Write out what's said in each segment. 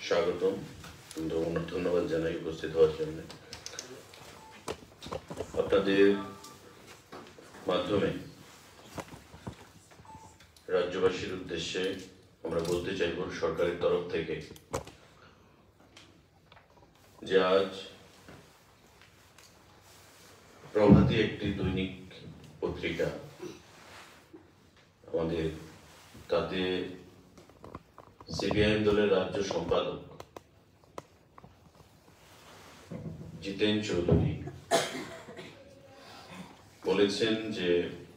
স্বাগতম। ধন্যবাদ জানাই উপস্থিত হওয়ার জন্য। আপনাদের মাধ্যমে রাজ্যবাসীর উদ্দেশ্যে আমরা বলতে চাইব সরকারের তরফ থেকে যে আজ প্রভাতী একটি দৈনিক পত্রিকা আমাদের, তাতে সিপিআইএম দলের রাজ্য সম্পাদক জিতেন চৌধুরী বলেছেন যে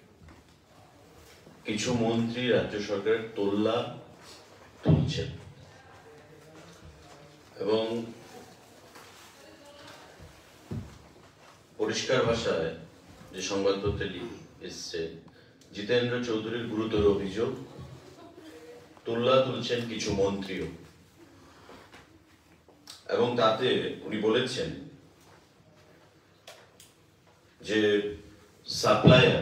কিছু মন্ত্রী রাজ্য সরকারের তোল্লা তুলছেন এবং পরিষ্কার ভাষায় যে সংবাদপত্রে এসছে, জিতেন্দ্র চৌধুরীর গুরুতর অভিযোগ, তোল্লা তুলছেন কিছু মন্ত্রীও। এবং তাতে উনি বলেছেন যে সাপ্লায়ার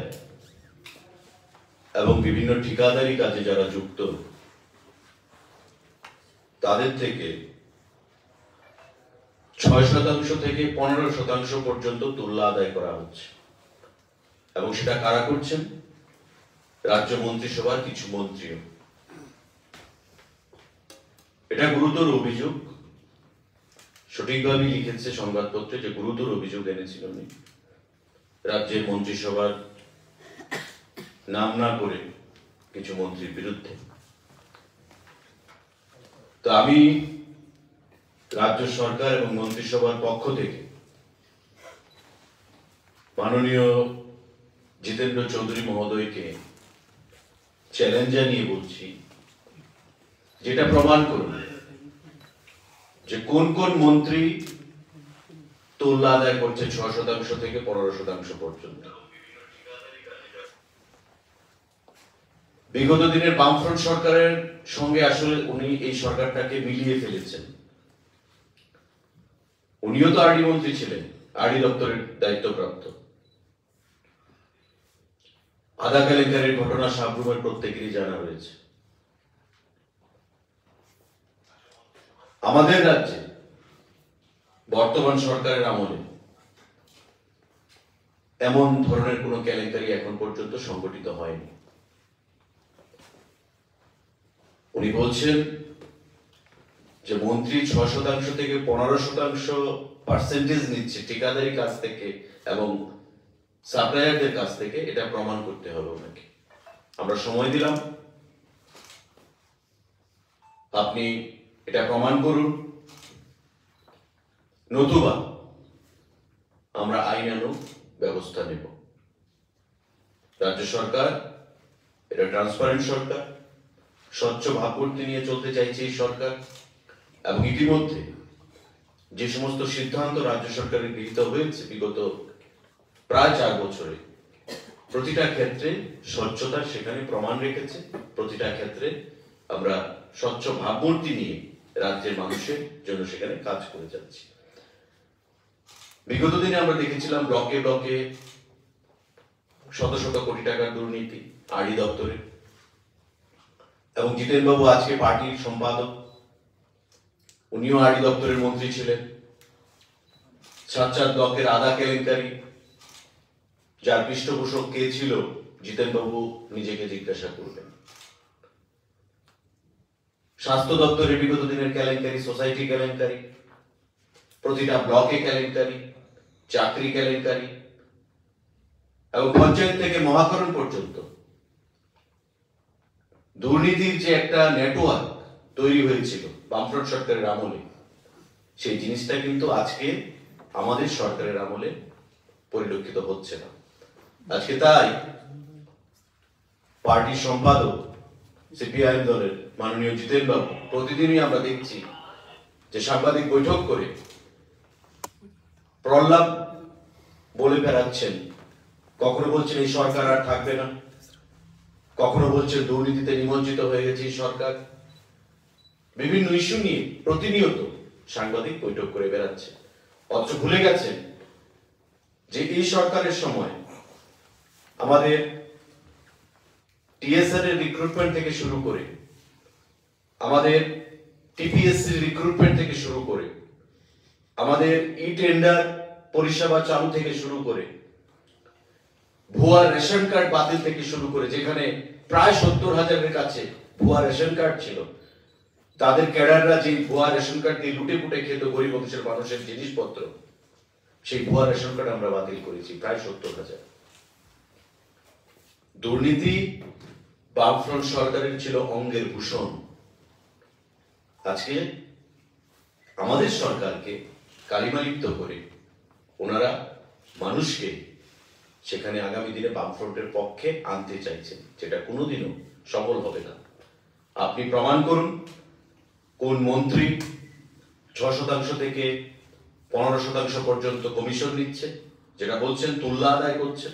এবং বিভিন্ন ঠিকাদারি কাজে যারা যুক্ত তাদের থেকে 6% থেকে 15% পর্যন্ত তোল্লা আদায় করা হচ্ছে এবং সেটা কারা করছেন? রাজ্য মন্ত্রিসভার কিছু মন্ত্রীও। এটা গুরুতর অভিযোগ, সঠিকভাবে লিখেছে সংবাদপত্রে যে গুরুতর অভিযোগ এনেছিল উনি রাজ্যের মন্ত্রিসভার নাম না করে কিছু মন্ত্রীর বিরুদ্ধে। তো আমি রাজ্য সরকার এবং মন্ত্রিসভার পক্ষ থেকে মাননীয় জিতেন্দ্র চৌধুরী মহোদয়কে চ্যালেঞ্জ জানিয়ে বলছি, যেটা প্রমাণ করুন যে কোন কোন মন্ত্রী তোল্লা আদায় করছে 6% থেকে 15% পর্যন্ত। বিগত দিনের বামফ্রন্ট সরকারের সঙ্গে আসলে উনি এই সরকারটাকে মিলিয়ে ফেলেছেন। উনিও তো আরডি মন্ত্রী ছিলেন, আরডি দপ্তরের দায়িত্বপ্রাপ্ত। আধা কেলেঙ্কারির ঘটনা সাবরুমের প্রত্যেকেরই জানা রয়েছে। আমাদের রাজ্যে বর্তমান সরকারের আমলে এমন ধরনের কোন কেলেঙ্কারি এখন পর্যন্ত সংগঠিত হয়নি। উনি বলছেন যে মন্ত্রী 6% থেকে 15% নিচ্ছে ঠিকাদারি কাজ থেকে এবং সাপ্লায়ারদের কাছ থেকে। এটা প্রমাণ করতে হবে ওনাকে। আমরা সময় দিলাম, আপনি এটা প্রমাণ করুন, নতুবা আমরা আইনানুগ ব্যবস্থা নেব। রাজ্য সরকার এটা ট্রান্সপারেন্ট সরকার, স্বচ্ছ ভাবমূর্তি নিয়ে চলতে চাইছে এই সরকার। এবং ইতিমধ্যে যে সমস্ত সিদ্ধান্ত রাজ্য সরকারের গৃহীত হয়েছে বিগত প্রায় 4 বছরে, প্রতিটা ক্ষেত্রে স্বচ্ছতার সেখানে প্রমাণ রেখেছে। প্রতিটা ক্ষেত্রে আমরা স্বচ্ছ ভাবমূর্তি নিয়ে রাজ্যের মানুষের জন্য সেখানে কাজ করে যাচ্ছি। বিগত দিনে আমরা দেখেছিলাম ব্লকে ব্লকে শত শত কোটি টাকার দুর্নীতি আরডি দপ্তরে। এবং জিতেন বাবু আজকে পার্টির সম্পাদক, উনিও আরডি দপ্তরের মন্ত্রী ছিলেন। সাতচার ব্লকের আধা কেলেঙ্কারি, যার পৃষ্ঠপোষক কে ছিল জিতেন বাবু নিজেকে জিজ্ঞাসা করবেন। স্বাস্থ্য দপ্তরের বিগত দিনের কেলেঙ্কারি, সোসাইটি কেলেঙ্কারি, প্রতিটা ব্লকে কেলেঙ্কারি, চাকরি কেলেঙ্কারি এবং পঞ্চায়েত থেকে মহাকরণ পর্যন্ত দুর্নীতির যে একটা নেটওয়ার্ক তৈরি হয়েছিল বামফ্রন্ট সরকারের আমলে, সেই জিনিসটা কিন্তু আজকে আমাদের সরকারের আমলে পরিলক্ষিত হচ্ছে না। আজকে তাই পার্টির সম্পাদক সিপিআইএম দলের মাননীয় জিতেন বাবু প্রতিদিনই আমরা দেখছি যে সাংবাদিক বৈঠক করে প্রলাপ বলে বেড়াচ্ছেন। কখনো বলছেন এই সরকার আর থাকবে না, কখনো বলছেন দুর্নীতিতে নিমজ্জিত হয়ে গেছে এই সরকার। বিভিন্ন ইস্যু নিয়ে প্রতিনিয়ত সাংবাদিক বৈঠক করে বেড়াচ্ছে। অথচ ভুলে গেছেন যে এই সরকারের সময় আমাদের টিএসআর এর রিক্রুটমেন্ট থেকে শুরু করে আমাদের টিপিএসসি রিক্রুটমেন্ট থেকে শুরু করে আমাদের ই টেন্ডার পরিষেবা চালু থেকে শুরু করে ভুয়া রেশন কার্ড বাতিল থেকে শুরু করে, যেখানে প্রায় 70,000-এর কাছে ভুয়া রেশন কার্ড ছিল, তাদের ক্যাডাররা যে ভুয়া রেশন কার্ড দিয়ে লুটে পুটে খেত গরিব দেশের মানুষের জিনিসপত্র, সেই ভুয়া রেশন কার্ড আমরা বাতিল করেছি প্রায় 70,000। দুর্নীতি বামফ্রন্ট সরকারের ছিল অঙ্গের ভূষণ। আজকে আমাদের সরকারকে কালিমালিপ্ত করে ওনারা মানুষকে সেখানে আগামী দিনে বামফ্রন্টের পক্ষে আনতে চাইছেন, যেটা কোনোদিনও সফল হবে না। আপনি প্রমাণ করুন কোন মন্ত্রী 6% থেকে 15% পর্যন্ত কমিশন নিচ্ছে, যেটা বলছেন তুল্যা আদায় করছেন।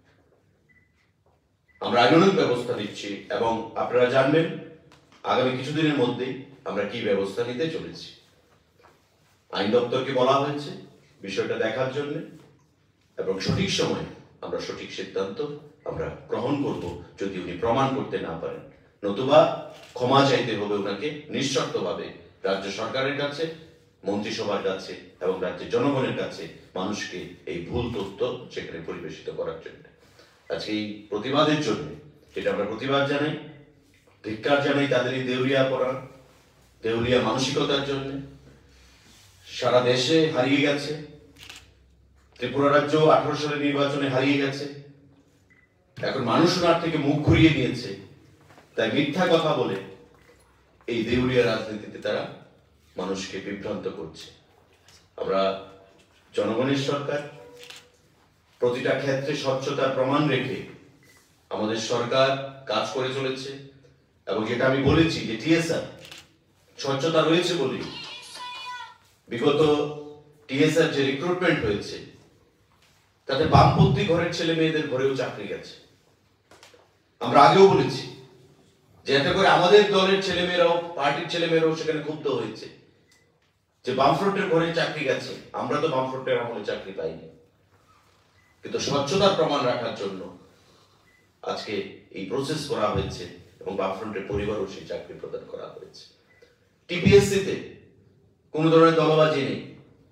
আমরা আইনানুগ ব্যবস্থা নিচ্ছি এবং আপনারা জানবেন আগামী কিছুদিনের মধ্যেই আমরা কি ব্যবস্থা নিতে চলেছি। আইন দপ্তরকে বলা হয়েছে বিষয়টা দেখার জন্য এবং সঠিক সময়ে আমরা সঠিক সিদ্ধান্ত আমরা গ্রহণ করব যদি উনি প্রমাণ করতে না পারেন, নতুবা ক্ষমা চাইতে হবে ওনাকে নিঃশর্তভাবে রাজ্য সরকারের কাছে, মন্ত্রিসভার কাছে এবং রাজ্যের জনগণের কাছে, মানুষকে এই ভুল তথ্য সেখানে পরিবেশিত করার জন্য। আজকে এই প্রতিবাদের জন্য এটা আমরা প্রতিবাদ জানাই, ধিক্কার জানাই তাদের এই দেউলিয়া পড়া, দেউলিয়া মানসিকতার জন্য। সারা দেশে হারিয়ে গেছে, ত্রিপুরা রাজ্য 18 সালের নির্বাচনে হারিয়ে গেছে, এখন মানুষ ওনার থেকে মুখ ঘুরিয়ে নিয়েছে, তাই মিথ্যা কথা বলে এই দেউলিয়া রাজনীতিতে তারা মানুষকে বিভ্রান্ত করছে। আমরা জনগণের সরকার, প্রতিটা ক্ষেত্রে স্বচ্ছতার প্রমাণ রেখে আমাদের সরকার কাজ করে চলেছে এবং যেটা আমি বলেছি যে টিএসআর স্বচ্ছতা রয়েছে বলে বিগত টিএসআর যে রিক্রুটমেন্ট হয়েছে তাতে বামপন্থী ঘরের ছেলে মেয়েদের ঘরেও চাকরি গেছে। আমরা আগেও বলেছি যে এতে করে আমাদের দলের ছেলেমেয়েরাও, পার্টির ছেলেমেয়েরাও সেখানে ক্ষুব্ধ হয়েছে যে বামফ্রন্টের ঘরে চাকরি গেছে, আমরা তো বামফ্রন্টের আমলে চাকরি পাইনি। কিন্তু স্বচ্ছতার প্রমাণ রাখার জন্য আজকে এই প্রসেস করা হয়েছে এবং বামফ্রন্টের পরিবারও সেই চাকরি প্রদান করা হয়েছে। টিপিএসসিতে কোন ধরনের দলবাজি নেই।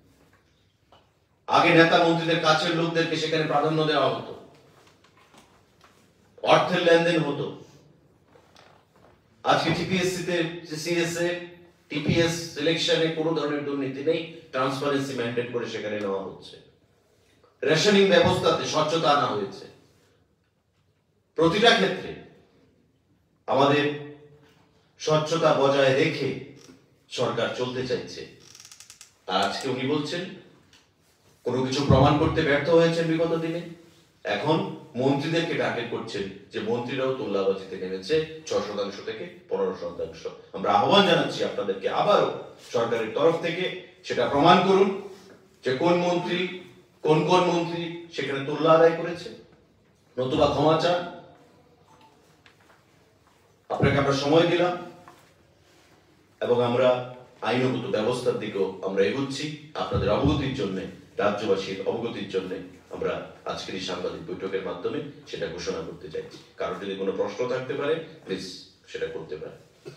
আগে নেতা মন্ত্রীদের কাছের লোকদেরকে সেখানে প্রাধান্য দেওয়া হতো, অর্থের লেনদেন হতো। আজকে টিপিএসসিতে সিএসএ টিপিএস সিলেকশনে কোনো ধরনের দুর্নীতি নেই, ট্রান্সপারেন্সি মেইনটেইন করে সেখানে নেওয়া হচ্ছে। রেশনিং ব্যবস্থাতে স্বচ্ছতা আনা হয়েছে। প্রতিটা ক্ষেত্রে আমাদের স্বচ্ছতা বজায় রেখে সরকার চলতে চাইছে। আর আজকে উনি বলছেন কোনো কিছু প্রমাণ করতে ব্যর্থ হয়েছেন বিগত দিনে, এখন মন্ত্রীদেরকে টার্গেট করছেন যে মন্ত্রীরাও তুল্লাবাজিতে নেমেছে 6% থেকে 15%। আমরা আহ্বান জানাচ্ছি আপনাদেরকে আবারও সরকারের তরফ থেকে সেটা প্রমাণ করুন যে কোন মন্ত্রী কোন মন্ত্রী সেখানে তুল্লা আদায় করেছে, নতুবা ক্ষমা চান। আপনাকে আমরা সময় দিলাম এবং আমরা আইনগত ব্যবস্থার দিকেও আমরা এগোচ্ছি। আপনাদের অবগতির জন্য, রাজ্যবাসীর অবগতির জন্য আমরা আজকের এই সাংবাদিক বৈঠকের মাধ্যমে সেটা ঘোষণা করতে চাইছি। কারো যদি কোনো প্রশ্ন থাকতে পারে প্লিজ সেটা করতে পারে।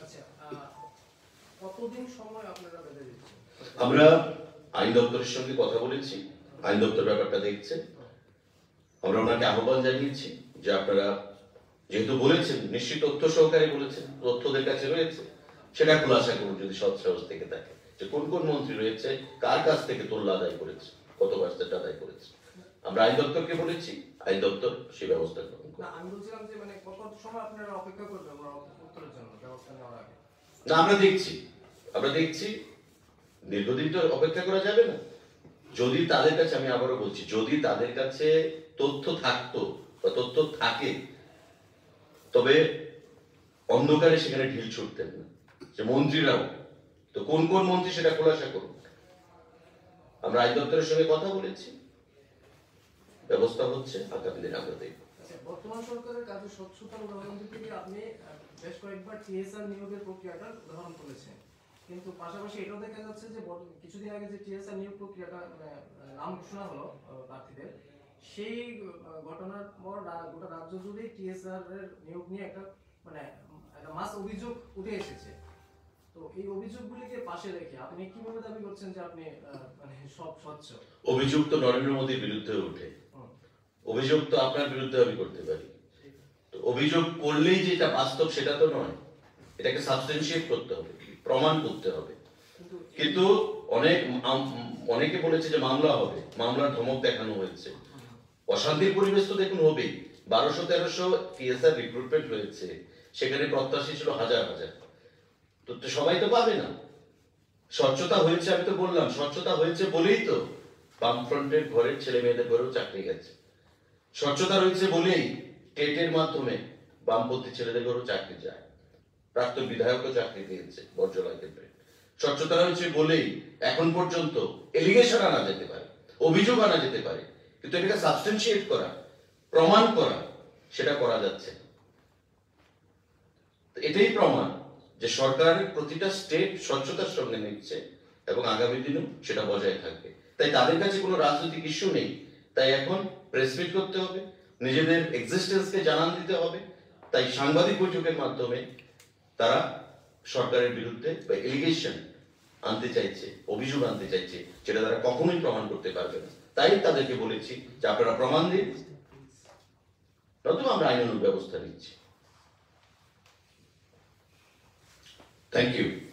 কতদিন সময় আপনারা বেঁধে দিচ্ছেন? আমরা আইন দপ্তরের সঙ্গে কথা বলেছি, আইন দপ্তর ব্যাপারটা দেখছে। আমরা ওনাকে আহ্বান জানিয়েছি যে আপনারা যেহেতু বলেছেন, নিশ্চিত তথ্য সহকারে বলেছেন, তথ্যদের কাছে রয়েছে, সেটা খুলাসা করুন যদি সৎ সাহস থেকে থাকে যে কোন কোন মন্ত্রী রয়েছে, কার কাছ থেকে তুল্লা আদায় করেছে, কত পার্সেন্ট আদায় করেছে। আমরা আইন দপ্তরকে বলেছি, আইন দপ্তর সেই ব্যবস্থা গ্রহণ করবে। আমি বলছিলাম যে মানে কত সময় আপনারা অপেক্ষা করবেন উত্তরের জন্য ব্যবস্থা নেওয়ার আগে? না, আমরা দেখছি দীর্ঘদিন তো অপেক্ষা করা যাবে না। যদি তাদের কাছে, আমি আবারও বলছি, যদি তাদের কাছে তথ্য থাকতো বা তথ্য থাকে, তবে অন্ধকারে সেখানে ঢিল ছুটতেন না। যে মন্ত্রীরাও তো কোন কোন মন্ত্রী সেটা খোলাসা করুন। আমরা আইন দপ্তরের সঙ্গে কথা বলেছি, ব্যবস্থা হচ্ছে, আগামী দিনে আমরা দেখব। বর্তমান সরকারের কাজে স্বচ্ছতার উদাহরণ দিতে গিয়ে আপনি বেশ কয়েকবার টিএসআর নিয়োগের প্রক্রিয়াটার উদাহরণ করেছেন, কিন্তু পাশাপাশি এটাও দেখা যাচ্ছে যে কিছুদিন আগে যে টিএসআর নিয়োগ প্রক্রিয়াটা নাম ঘোষণা হলো প্রার্থীদের, সেই ঘটনার পর গোটা রাজ্য জুড়ে টিএসআর এর নিয়োগ নিয়ে একটা মাস অভিযোগ উঠে এসেছে। তো এই অভিযোগগুলিকে পাশে রেখে আপনি কিভাবে দাবি করছেন যে আপনি মানে সব স্বচ্ছ? অভিযোগ তো নরেন্দ্র মোদীর বিরুদ্ধে ওঠে, হুম, অভিযোগ তো আপনার বিরুদ্ধে আমি করতে পারি। তো অভিযোগ করলেই যে এটা বাস্তব সেটা তো নয়, এটাকে সাবস্টেন্সিয়েট করতে হবে, প্রমাণ করতে হবে। কিন্তু কিন্তু অনেকে বলেছে যে মামলা হবে, মামলার ধমক দেখানো হয়েছে। অশান্তির পরিবেশ তো দেখুন হবেই। 1200-1300 টিএসআর রিক্রুটমেন্ট হয়েছে, সেখানে প্রত্যাশী ছিল হাজার হাজার। তো তো সবাই তো পাবে না। স্বচ্ছতা হয়েছে, আমি তো বললাম স্বচ্ছতা হয়েছে বলেই তো বামফ্রন্টের ঘরের ছেলে মেয়েদের ঘরেও চাকরি গেছে। স্বচ্ছতা রয়েছে বলেই টেটের মাধ্যমে বামপন্থী ছেলেদের ঘরেও চাকরি যায়, প্রাক্তন বিধায়কও চাকরি পেয়েছে বর্জলা ক্ষেত্রে। স্বচ্ছতা রয়েছে বলেই এখন পর্যন্ত এলিগেশন আনা যেতে পারে, অভিযোগ আনা যেতে পারে, কিন্তু এটাকে সাবস্টেন্সিয়েট করা, প্রমাণ করা, সেটা করা যাচ্ছে না। তো এটাই প্রমাণ যে সরকারের প্রতিটা স্টেপ স্বচ্ছতার সঙ্গে নিচ্ছে এবং আগামী দিনেও সেটা বজায় থাকবে। তাই তাদের কাছে কোনো রাজনৈতিক ইস্যু নেই। তাই এখন প্রেসমিট করতে হবে, নিজেদের এক্সিস্টেন্সকে জানান দিতে হবে। তাই সাংবাদিক বৈঠকের মাধ্যমে তারা সরকারের বিরুদ্ধে বা এলিগেশন আনতে চাইছে, অভিযোগ আনতে চাইছে, যেটা তারা কখনোই প্রমাণ করতে পারবে না। তাই তাদেরকে বলেছি যে আপনারা প্রমাণ দিন, নতুবা আমরা আইনানুগ ব্যবস্থা নিচ্ছি। Thank you.